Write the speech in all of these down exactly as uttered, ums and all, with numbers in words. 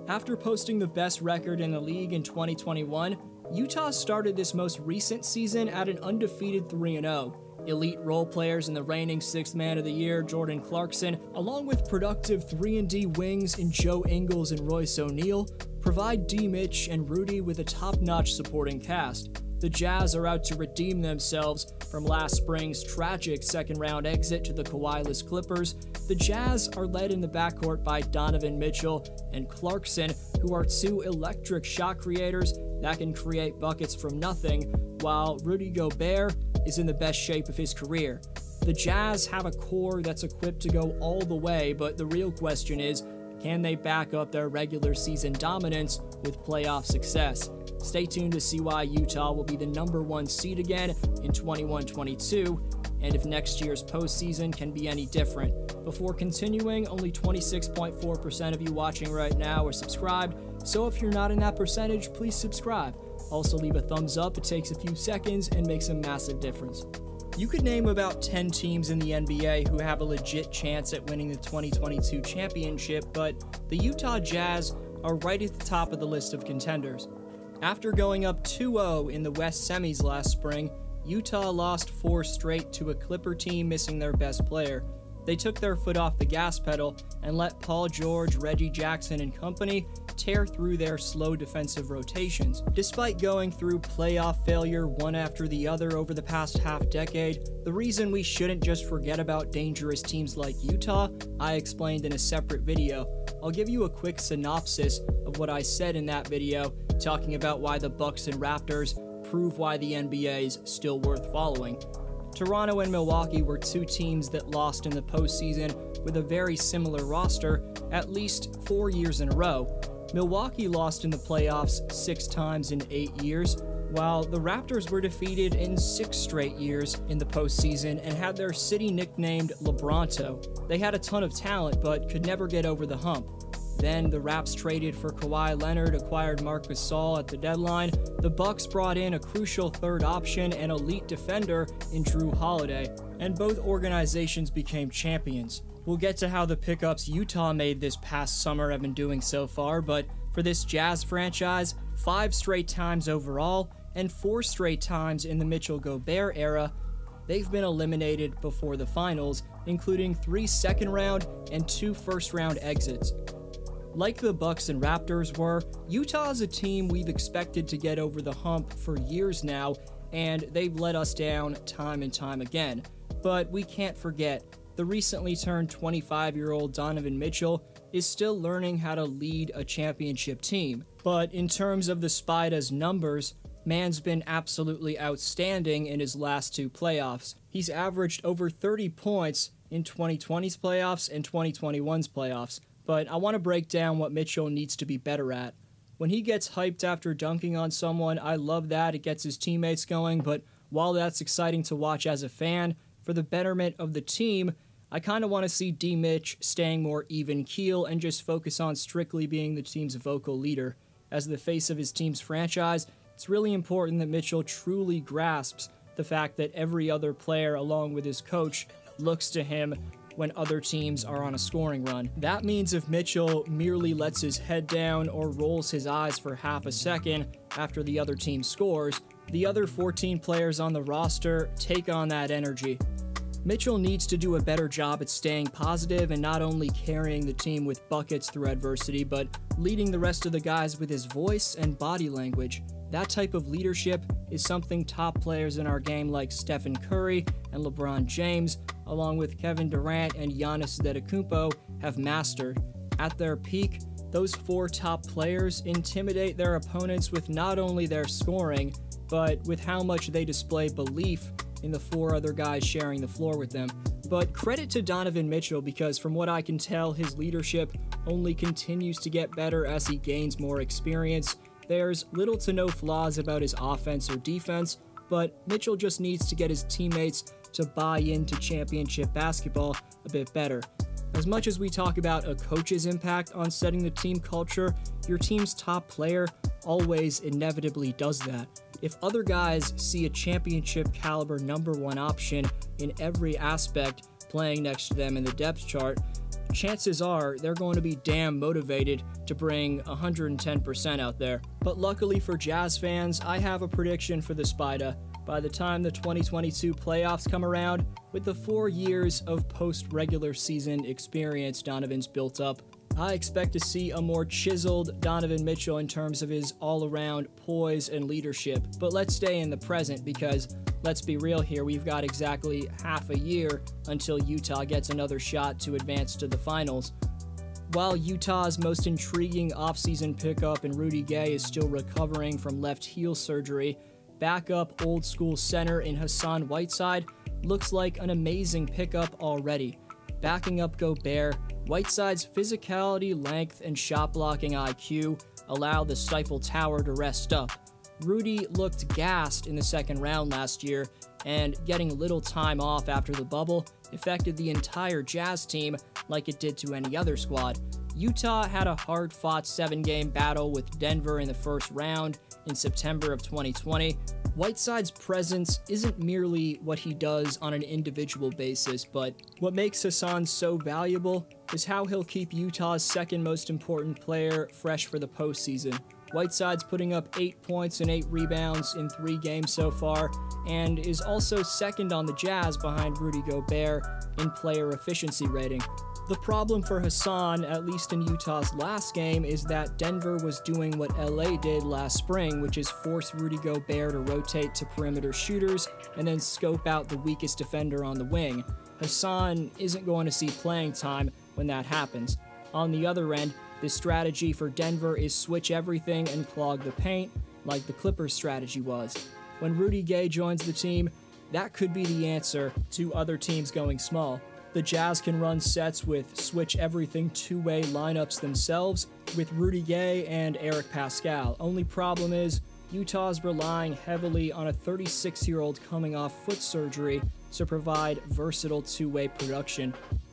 After posting the best record in the league in twenty twenty-one, Utah started this most recent season at an undefeated three and oh. Elite role players and the reigning sixth man of the year, Jordan Clarkson, along with productive three and D wings in Joe Ingles and Royce O'Neal, provide D. Mitch and Rudy with a top-notch supporting cast. The Jazz are out to redeem themselves from last spring's tragic second-round exit to the Kawhi-less Clippers. The Jazz are led in the backcourt by Donovan Mitchell and Clarkson, who are two electric shot creators that can create buckets from nothing, while Rudy Gobert is in the best shape of his career. The Jazz have a core that's equipped to go all the way, but the real question is, can they back up their regular season dominance with playoff success? Stay tuned to see why Utah will be the number one seed again in twenty-one twenty-two, and if next year's postseason can be any different. Before continuing, only twenty-six point four percent of you watching right now are subscribed, so if you're not in that percentage, please subscribe. Also leave a thumbs up, it takes a few seconds and makes a massive difference. You could name about ten teams in the N B A who have a legit chance at winning the twenty twenty-two championship, but the Utah Jazz are right at the top of the list of contenders. After going up two oh in the West semis last spring, Utah lost four straight to a Clipper team missing their best player. They took their foot off the gas pedal and let Paul George, Reggie Jackson, and company tear through their slow defensive rotations. Despite going through playoff failure one after the other over the past half decade, the reason we shouldn't just forget about dangerous teams like Utah, I explained in a separate video. I'll give you a quick synopsis of what I said in that video, talking about why the Bucks and Raptors prove why the N B A is still worth following. Toronto and Milwaukee were two teams that lost in the postseason with a very similar roster at least four years in a row. Milwaukee lost in the playoffs six times in eight years, while the Raptors were defeated in six straight years in the postseason and had their city nicknamed LeBronto. They had a ton of talent but could never get over the hump. Then the Raps traded for Kawhi Leonard, acquired Marc Gasol at the deadline. The Bucks brought in a crucial third option and elite defender in Drew Holiday, and both organizations became champions. We'll get to how the pickups Utah made this past summer have been doing so far, but for this Jazz franchise, five straight times overall and four straight times in the Mitchell-Gobert era, they've been eliminated before the finals, including three second-round and two first-round exits. Like the Bucks and Raptors were, Utah is a team we've expected to get over the hump for years now, and they've let us down time and time again. But we can't forget, the recently turned twenty-five-year-old Donovan Mitchell is still learning how to lead a championship team. But in terms of the Spida's numbers, man's been absolutely outstanding in his last two playoffs. He's averaged over thirty points in twenty twenty's playoffs and twenty twenty-one's playoffs. But I want to break down what Mitchell needs to be better at. When he gets hyped after dunking on someone, I love that. It gets his teammates going, but while that's exciting to watch as a fan, for the betterment of the team, I kind of want to see D. Mitch staying more even keel and just focus on strictly being the team's vocal leader. As the face of his team's franchise, it's really important that Mitchell truly grasps the fact that every other player, along with his coach, looks to him when other teams are on a scoring run. That means if Mitchell merely lets his head down or rolls his eyes for half a second after the other team scores, the other fourteen players on the roster take on that energy. Mitchell needs to do a better job at staying positive and not only carrying the team with buckets through adversity, but leading the rest of the guys with his voice and body language. That type of leadership is something top players in our game like Stephen Curry and LeBron James, along with Kevin Durant and Giannis Antetokounmpo, have mastered. At their peak, those four top players intimidate their opponents with not only their scoring, but with how much they display belief in the four other guys sharing the floor with them. But credit to Donovan Mitchell, because from what I can tell, his leadership only continues to get better as he gains more experience. There's little to no flaws about his offense or defense, but Mitchell just needs to get his teammates to buy into championship basketball a bit better. As much as we talk about a coach's impact on setting the team culture, your team's top player always inevitably does that. If other guys see a championship caliber number one option in every aspect playing next to them in the depth chart, chances are they're going to be damn motivated to bring one hundred ten percent out there. But luckily for Jazz fans, I have a prediction for the Spida. By the time the twenty twenty-two playoffs come around, with the four years of post-regular season experience Donovan's built up, I expect to see a more chiseled Donovan Mitchell in terms of his all-around poise and leadership. But let's stay in the present because, let's be real here, we've got exactly half a year until Utah gets another shot to advance to the finals. While Utah's most intriguing offseason pickup in Rudy Gay is still recovering from left heel surgery, backup old-school center in Hassan Whiteside looks like an amazing pickup already. Backing up Gobert, Whiteside's physicality, length, and shot-blocking I Q allow the Stifle Tower to rest up. Rudy looked gassed in the second round last year, and getting little time off after the bubble affected the entire Jazz team like it did to any other squad. Utah had a hard-fought seven-game battle with Denver in the first round in September of twenty twenty. Whiteside's presence isn't merely what he does on an individual basis, but what makes Hassan so valuable is how he'll keep Utah's second most important player fresh for the postseason. Whiteside's putting up eight points and eight rebounds in three games so far, and is also second on the Jazz behind Rudy Gobert in player efficiency rating. The problem for Hassan, at least in Utah's last game, is that Denver was doing what L A did last spring, which is force Rudy Gobert to rotate to perimeter shooters and then scope out the weakest defender on the wing. Hassan isn't going to see playing time when that happens. On the other end, the strategy for Denver is switch everything and clog the paint, like the Clippers' strategy was. When Rudy Gay joins the team, that could be the answer to other teams going small. The Jazz can run sets with switch everything two-way lineups themselves with Rudy Gay and Eric Pascal. Only problem is Utah's relying heavily on a thirty-six-year-old coming off foot surgery to provide versatile two-way production.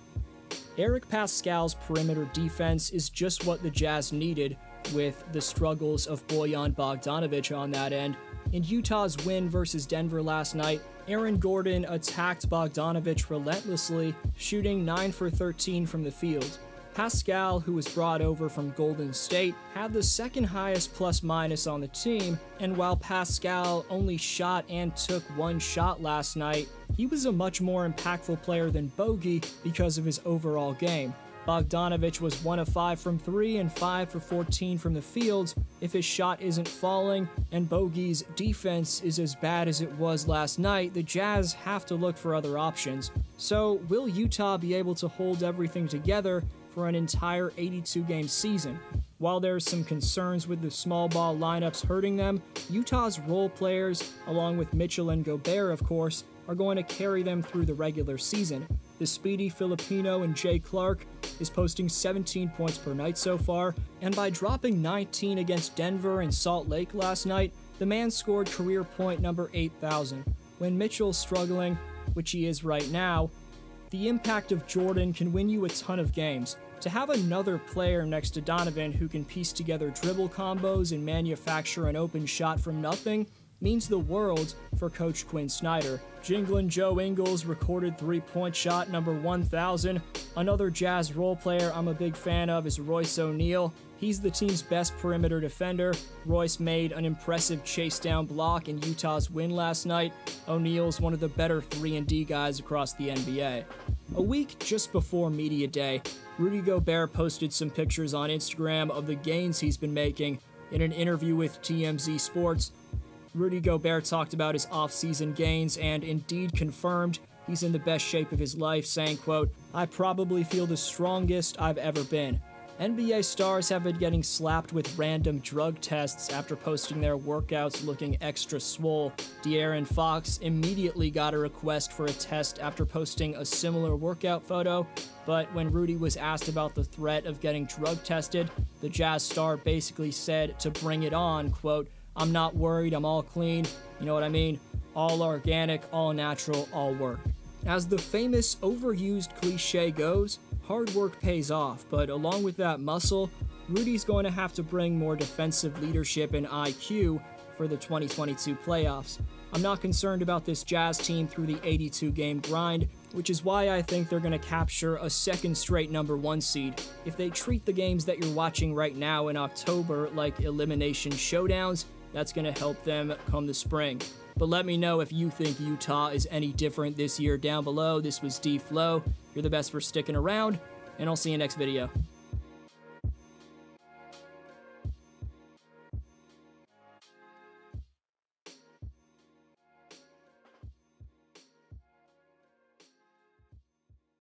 Eric Pascal's perimeter defense is just what the Jazz needed with the struggles of Bojan Bogdanovic on that end. In Utah's win versus Denver last night, Aaron Gordon attacked Bogdanovic relentlessly, shooting nine for thirteen from the field. Pascal, who was brought over from Golden State, had the second highest plus-minus on the team, and while Pascal only shot and took one shot last night, he was a much more impactful player than Bogey because of his overall game. Bogdanovic was one of five from three and five for fourteen from the field if his shot isn't falling, and Bogey's defense is as bad as it was last night. The Jazz have to look for other options. So, will Utah be able to hold everything together for an entire eighty-two game season? While there's some concerns with the small ball lineups hurting them, Utah's role players, along with Mitchell and Gobert of course, are going to carry them through the regular season. The speedy Filipino and Jay Clark is posting seventeen points per night so far, and by dropping nineteen against Denver and Salt Lake last night, the man scored career point number eight thousand. When Mitchell's struggling, which he is right now, the impact of Jordan can win you a ton of games. To have another player next to Donovan who can piece together dribble combos and manufacture an open shot from nothing means the world for Coach Quinn Snyder. Jinglin' Joe Ingles recorded three-point shot number one thousand. Another Jazz role player I'm a big fan of is Royce O'Neal. He's the team's best perimeter defender. Royce made an impressive chase-down block in Utah's win last night. O'Neal's one of the better three and D guys across the N B A. A week just before Media Day, Rudy Gobert posted some pictures on Instagram of the gains he's been making. In an interview with T M Z Sports, Rudy Gobert talked about his off-season gains and indeed confirmed he's in the best shape of his life, saying, quote, "I probably feel the strongest I've ever been." N B A stars have been getting slapped with random drug tests after posting their workouts looking extra swole. De'Aaron Fox immediately got a request for a test after posting a similar workout photo, but when Rudy was asked about the threat of getting drug tested, the Jazz star basically said to bring it on, quote, "I'm not worried, I'm all clean, you know what I mean? All organic, all natural, all work." As the famous overused cliche goes, hard work pays off, but along with that muscle, Rudy's going to have to bring more defensive leadership and I Q for the twenty twenty-two playoffs. I'm not concerned about this Jazz team through the eighty-two game grind, which is why I think they're going to capture a second straight number one seed. If they treat the games that you're watching right now in October like elimination showdowns, that's going to help them come the spring. But let me know if you think Utah is any different this year down below. This was D Flow. You're the best for sticking around, and I'll see you next video.